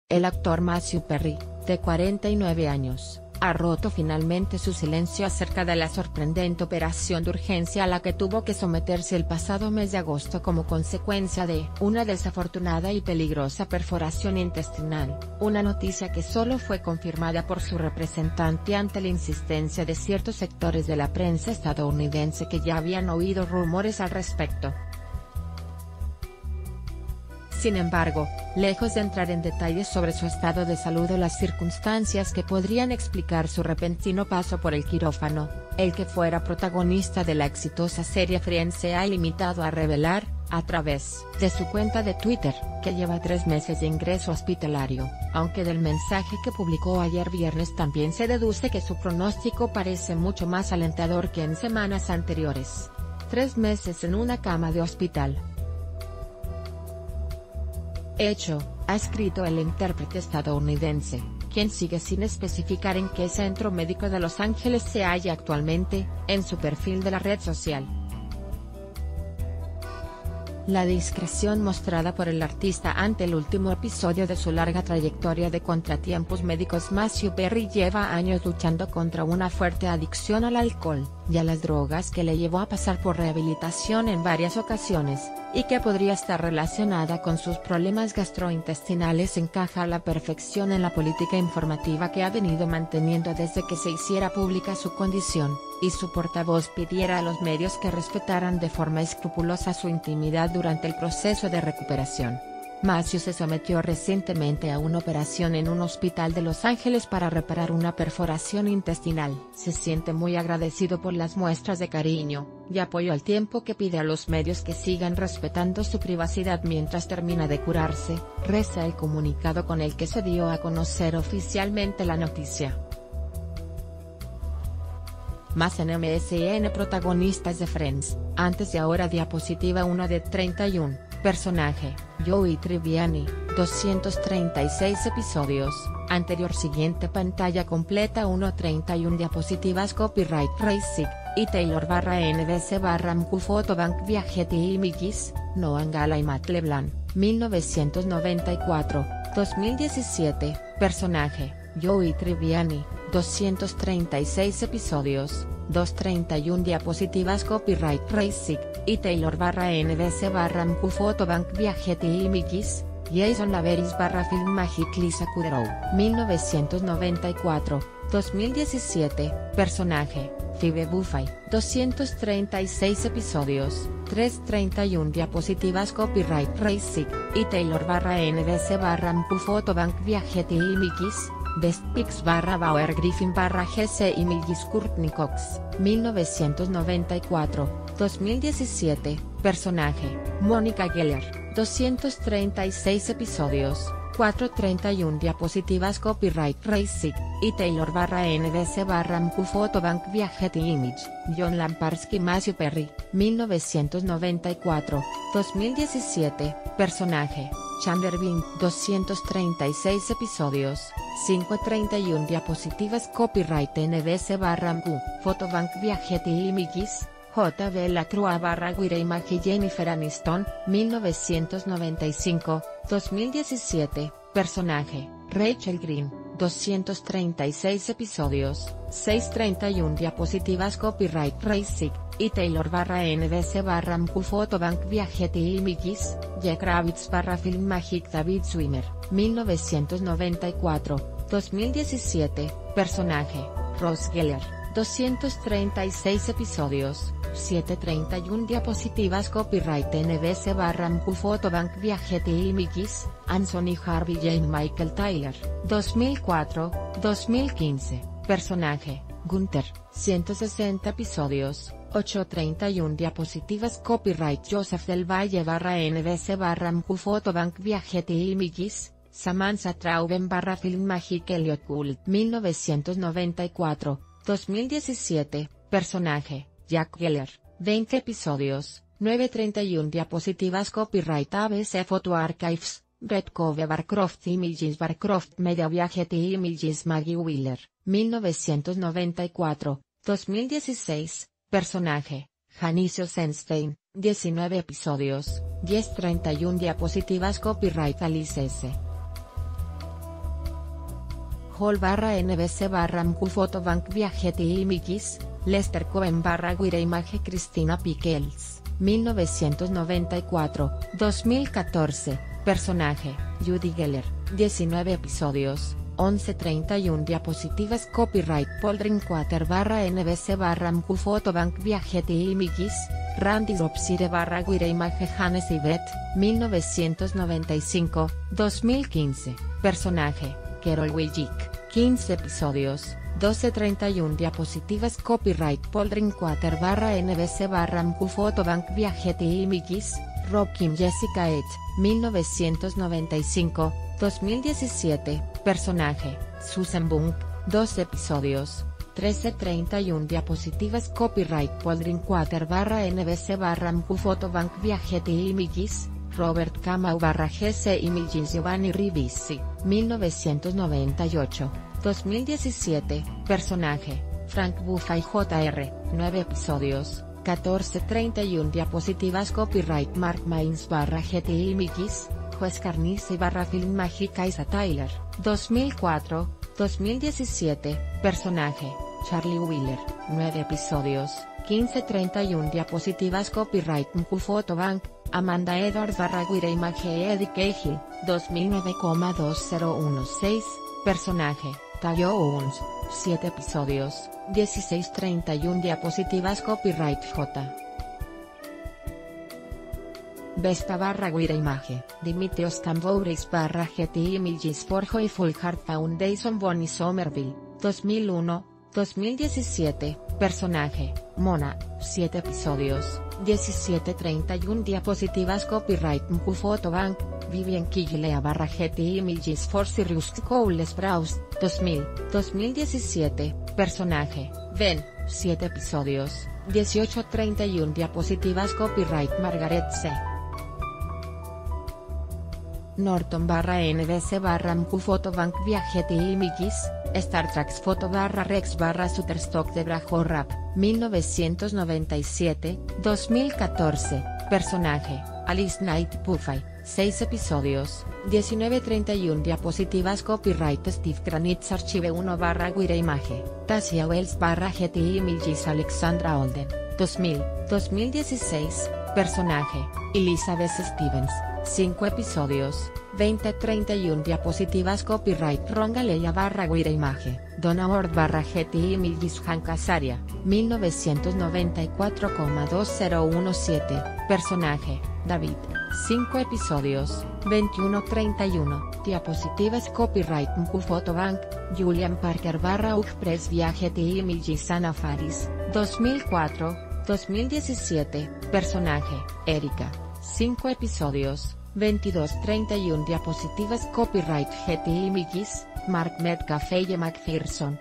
El actor Matthew Perry, de 49 años, ha roto finalmente su silencio acerca de la sorprendente operación de urgencia a la que tuvo que someterse el pasado mes de agosto como consecuencia de una desafortunada y peligrosa perforación intestinal, una noticia que solo fue confirmada por su representante ante la insistencia de ciertos sectores de la prensa estadounidense que ya habían oído rumores al respecto. Sin embargo, lejos de entrar en detalles sobre su estado de salud o las circunstancias que podrían explicar su repentino paso por el quirófano, el que fuera protagonista de la exitosa serie Friends se ha limitado a revelar, a través de su cuenta de Twitter, que lleva 3 meses de ingreso hospitalario, aunque del mensaje que publicó ayer viernes también se deduce que su pronóstico parece mucho más alentador que en semanas anteriores. 3 meses en una cama de hospital. Hecho, ha escrito el intérprete estadounidense, quien sigue sin especificar en qué centro médico de Los Ángeles se halla actualmente, en su perfil de la red social. La discreción mostrada por el artista ante el último episodio de su larga trayectoria de contratiempos médicos. Matthew Perry lleva años luchando contra una fuerte adicción al alcohol y a las drogas que le llevó a pasar por rehabilitación en varias ocasiones, y que podría estar relacionada con sus problemas gastrointestinales. Encaja a la perfección en la política informativa que ha venido manteniendo desde que se hiciera pública su condición, y su portavoz pidiera a los medios que respetaran de forma escrupulosa su intimidad durante el proceso de recuperación. Matthew se sometió recientemente a una operación en un hospital de Los Ángeles para reparar una perforación intestinal. Se siente muy agradecido por las muestras de cariño y apoyo al tiempo que pide a los medios que sigan respetando su privacidad mientras termina de curarse, reza el comunicado con el que se dio a conocer oficialmente la noticia. Más en MSN. Protagonistas de Friends, antes y ahora. Diapositiva 1 de 31, personaje, Joey Tribbiani, 236 episodios, anterior. Siguiente pantalla completa 1:31 diapositivas. Copyright Racing, y Taylor/NBC/MQ. Photobank Viajetti Images, Noah Gala y Matt LeBlanc, 1994-2017, personaje, Joey Tribbiani, 236 episodios, 2:31 diapositivas. Copyright Racing, y Taylor/NBC/MQ. Photobank Viajetti Images, Jason Laveris/Film Magic. Lisa Kudrow, 1994-2017, personaje, Phoebe Buffay, 236 episodios, 3:31 diapositivas. Copyright Racing, y Taylor/NBC/MQ. Photobank Viajetti Images, Best Pics /Bauer Griffin /GC Images. Courtney Cox, 1994-2017, personaje, Monica Geller, 236 episodios, 4:31 diapositivas. Copyright Racing, y Taylor/NBC/MQ. Photobank Viajetti Image, John Lamparski. Matthew Perry, 1994-2017, personaje, Chandler Bing, 236 episodios, 5:31 diapositivas. Copyright NBC/MQ. Photobank Viajetti Images, JB Lacroix/Guire Image. Jennifer Aniston, 1995-2017, personaje, Rachel Green, 236 episodios, 6:31 diapositivas. Copyright Racing, y Taylor/NBC/MQ. Photobank Viajetti Images, Jack Kravitz/Film Magic. David Schwimmer, 1994-2017, personaje, Ross Geller, 236 episodios, 7:31 diapositivas. Copyright NBC/MQ. Photobank Viajetti Images, Anthony Harvey Jane Michael Tyler, 2004-2015, personaje, Gunther, 160 episodios, 8:31 diapositivas. Copyright Joseph Del Valle/NBC/MQ. Photobank Viajetti Images, Samantha Trauben/Film Magic. Elliot Gould, 1994-2017, personaje, Jack Geller, 20 episodios, 9:31 diapositivas. Copyright ABC Photo Archives, Brett Cove Barcroft Images. Barcroft Media Viajetti Images. Maggie Wheeler, 1994-2016, personaje, Janicio Senstein, 19 episodios, 10:31 diapositivas. Copyright Alice S. Hall /NBC /MQ Getty Images, Lester Cohen /Guireimage Cristina Pickles, 1994, 2014, personaje, Judy Geller, 19 episodios, 11:31 diapositivas copyright Paul Drinkwater /NBC /MQ Getty Images, Randy Robsire /Guireimage Hannes Yvette, 1995, 2015, personaje, Carol Willick, 15 episodios, 12:31 diapositivas copyright Paul Drinkwater /NBC /MQ Getty Images, Rob Kim Jessica Ed, 1995, 2017, personaje, Susan Bunk, 2 episodios, 13:31 diapositivas copyright Paul Drinkwater /NBC /MQ Getty Images, Robert Kamau /GC Images Giovanni Ribisi, 1998, 2017, personaje, Frank Buffay Jr., 9 episodios, 14:31 diapositivas copyright Mark Mains Getty Images, Juez Carnici Film Mágica Isa Tyler, 2004, 2017, personaje, Charlie Wheeler, 9 episodios, 15:31 diapositivas copyright MQ Amanda Edwards Guireimage Eddie Cahill, 2009,2016, personaje, Tayo Owens, 7 episodios, 16:31 diapositivas copyright J. Vespa Guireimage, Dimitrios Tambouris Getty Images for Joyful Heart Foundation Bonnie Somerville, 2001, 2017, personaje, Mona, 7 episodios, 17:31 diapositivas copyright MQ Vivian Kiglea Getty Images for Sirius Cole Sprouse, 2000, 2017, personaje, Ben, 7 episodios, 18:31 diapositivas copyright Margaret C. Norton /NBC /MQ Getty Images, Star Trek Photo /Rex Shutterstock de Brajo Rap, 1997, 2014, personaje, Alice Knight Puffy, 6 episodios, 19:31 diapositivas copyright Steve Kranitz Archive 1 Guireimage, Tasia Wells Getty Images Alexandra Holden, 2000, 2016, personaje, Elizabeth Stevens, 5 episodios, 20:31 diapositivas copyright Ronga Leia Guireimage, Donna Ward Getty Images Hank Azaria, 1994,2017, personaje, David, 5 episodios, 21:31 diapositivas copyright MQ Julian Parker Press Getty Images Anna Faris, 2004, 2017, personaje, Erika, 5 episodios, 22:31 diapositivas copyright Getty Images, Mark Metcalfe y McPherson,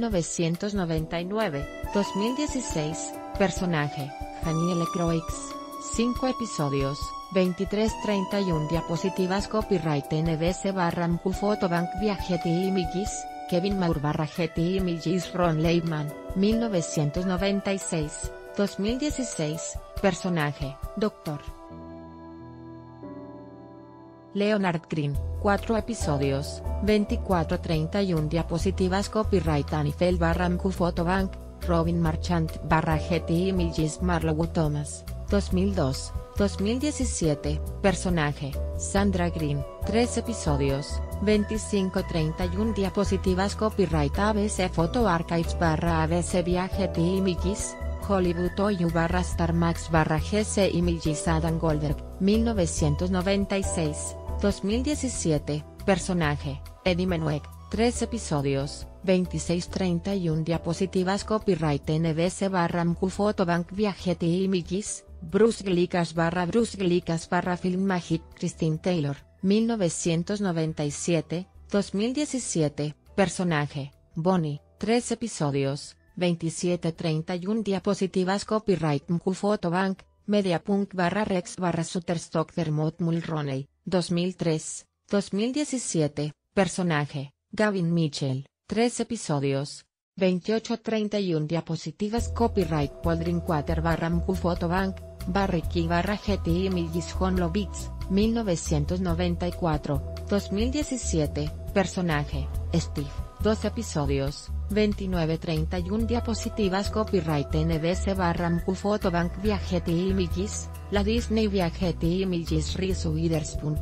1999, 2016, personaje, Danielle Croix, 5 episodios, 23:31 diapositivas copyright NBC /MQ Getty Images, Kevin Moore Getty Images Ron Leibman, 1996, 2016, personaje, Dr. Leonard Green, 4 episodios, 24:31 diapositivas copyright Anifel /MQ Robin Marchant Getty Images Marlowe Thomas, 2002, 2017, personaje, Sandra Green, 3 episodios, 25:31 diapositivas copyright ABC Photo Archives ABC Getty Images, Hollywood OU Star Max GC Images Adam Goldberg, 1996, 2017, personaje, Eddie Menuek, 3 episodios, 26:31 diapositivas copyright NBC /MQ Getty Images, Bruce Glickas Bruce Glickas Film Magic Christine Taylor, 1997, 2017, personaje, Bonnie, 3 episodios, 27:31 diapositivas copyright MQ Mediapunk Rex Shutterstock Dermot Mulroney, 2003, 2017, personaje, Gavin Mitchell, 3 episodios, 28:31 diapositivas copyright Paul Drinkwater MQ Barricky Getty Images John Lovitz, 1994, 2017, personaje, Steve, 2 episodios, 29-31 diapositivas. Copyright NBC/MQ Photobank Viageti Images, la Disney Viageti Images Reese Witherspoon,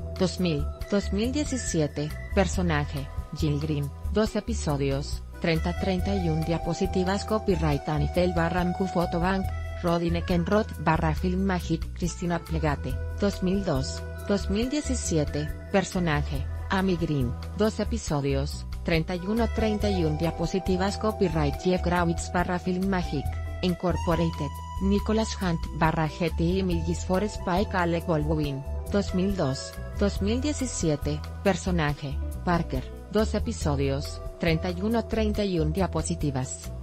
2017, personaje, Jill Green, 2 episodios, 30-31 diapositivas. Copyright Anifel/MQ Photobank, Rodine Kenroth/Film Magic Christina Plegate, 2017, personaje, Amy Green, 2 episodios, 31-31 diapositivas. Copyright Jeff Grawitz/Film Magic, Incorporated, Nicholas Hunt/Getty Images for Spike Alec Baldwin, 2017, personaje, Parker, 2 episodios, 31-31 diapositivas.